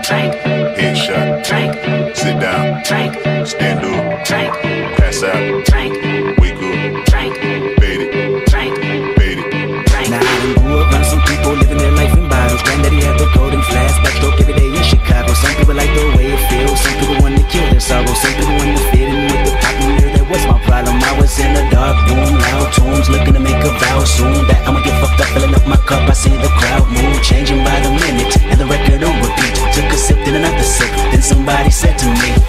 drink, headshot, drink, sit down, drink, stand up, drink, pass out, drink, wake up, drink, fade it, drink, fade it. drink. Now I done grew up around some people living their life in bottles. Granddaddy had the golden flask, backstroke every day in Chicago. Some people like the way it feels, some people want to kill their sorrow, some people want to fit in with the popular. That was my problem. I was in a dark room, loud tunes, looking to make a vow soon that I'ma get fucked up, filling up my cup. I see the crowd move, changing by the minute, and the record on repeat. Took a sip, then another sip, then somebody said to me,